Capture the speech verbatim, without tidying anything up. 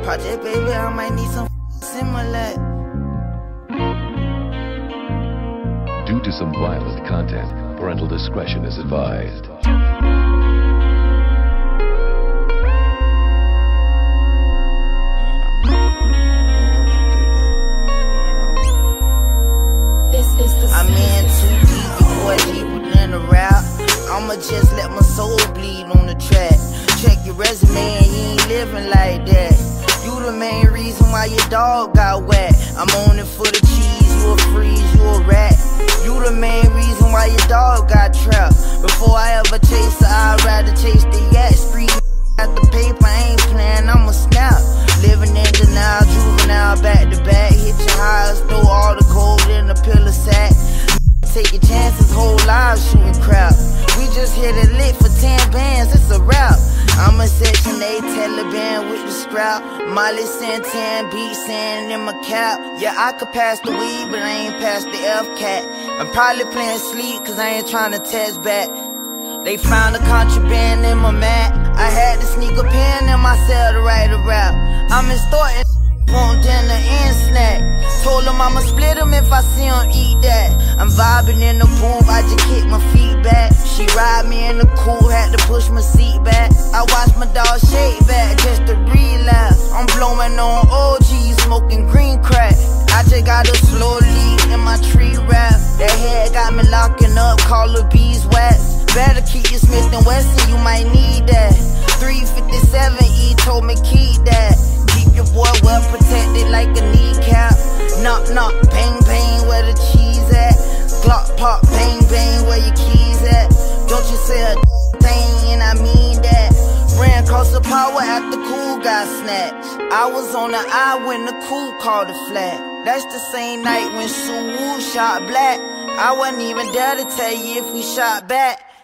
Project baby, I might need some similar. Due to some violent content, parental discretion is advised. I'm in too deep, you boy deeper than a rap. I'ma just let my soul bleed on the track. Check your resume and you ain't living like that. You the main reason why your dog got wet. I'm on it for the cheese, you a freeze, you a rat. You the main reason why your dog got trapped. Before I ever chase her, I'd rather chase the yak. Street got the paper, I ain't playing, I'ma snap. Living in denial, juvenile, back to back. Hit your highs, throw all the gold in a pillow sack. Take your chances, whole lives shooting crap. We just hit it lit for ten bands, it's a wrap. I'm a Section eight Taliban with the scrap. Molly Santan, beat sand in my cap. Yeah, I could pass the weed, but I ain't past the F-cat. I'm probably playing sleep, cause I ain't trying to test back. They found a contraband in my mat. I had to sneak a pen in my cell to write a rap. I'm extorting, want dinner and snack. Told him I'ma split him if I see him eat that. I'm vibing in the booth, I just kick my feet back. She ride me in the coupe, had to push my seat back. I watch my dog shake back just to relapse. I'm blowing on O G, smoking green crack. I just got a slow leak in my tree wrap. That head got me locking up, call her beeswax. Better keep your Smith and Wesson, you might need that. three fifty-seven E told me keep that. Keep your boy well protected like a kneecap. Knock knock, bang bang, where the cheese at? Glock pop, bang bang, where your keys at? Don't you say a thing, and I mean that. Ran across the power after cool got snatched. I was on the eye when the cool called the flat. That's the same night when Sue Woo shot Black. I wasn't even there to tell you if we shot back.